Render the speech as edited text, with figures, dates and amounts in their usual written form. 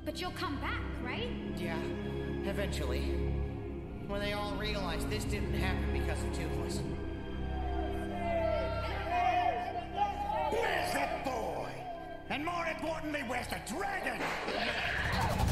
But you'll come back, right? Yeah, eventually. When they all realize this didn't happen because of Toothless. Where's that boy? And more importantly, where's the dragon?